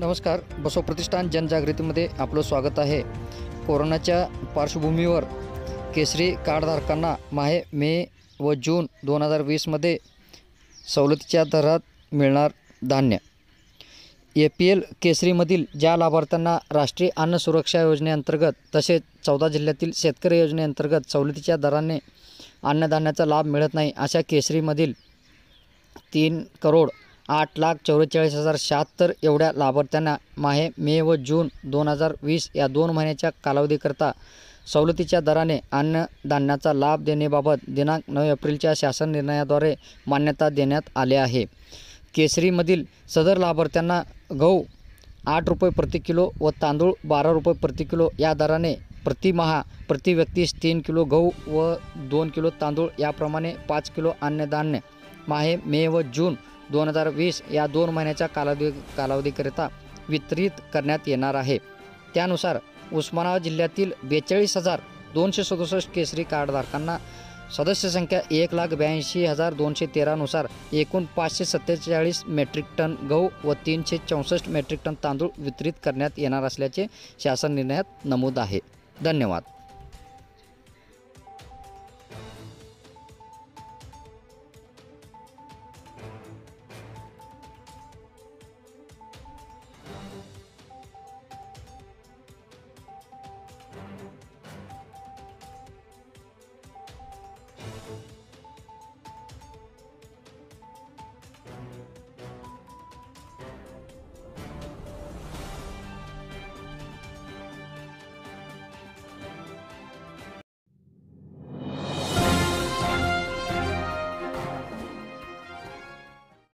नमस्कार. बसव प्रतिष्ठान जनजागृतीमध्ये आपलं स्वागत आहे. कोरोनाच्या पार्श्वभूमीवर केसरी कार्डधारकांना मे व जून 2020मध्ये सवलतीच्या दरात मिळणार धान्य. APL केसरीमधील ज्या लाभार्थ्यांना राष्ट्रीय अन्न सुरक्षा योजनेअंतर्गत तसेच 14 जिल्ह्यातील शेतकरी योजनेअंतर्गत सवलतीच्या दराने अन्नधान्याचा लाभ मिळत नाही, अशा केसरीमधील 3,08,44,076 एवढ्या लाभार्थ्यांना मे व जून 2020 या 2 महिन्याच्या कालावधीकरता सवलतीच्या दराने अन्नधान्याचा लाभ देण्याबाबत दिनांक 9 एप्रिलच्या शासन निर्णयाद्वारे मान्यता देण्यात आली आहे. केसरीमधील सदर लाभार्थ्यांना गहू 8 रुपये प्रति किलो व तांदूळ 12 रुपये प्रति किलो या दराने प्रतिमाह प्रति व्यक्तीस 3 किलो गहू व 2 किलो तांदूळ याप्रमाणे 5 किलो अन्नधान्य मे व जून 2020 या 2 महिन्याच्या कालावधीकरिता वितरित करण्यात येणार आहे. त्यानुसार उस्मानाबाद जिल्ह्यातील 42,267 केसरी कार्डधारकांना सदस्य संख्या 1,82,213 नुसार एकूण 547 मेट्रिक टन गहू व 364 मेट्रिक टन तांदूळ वितरित करण्यात येणार असल्याचे शासन निर्णयात नमूद आहे. धन्यवाद.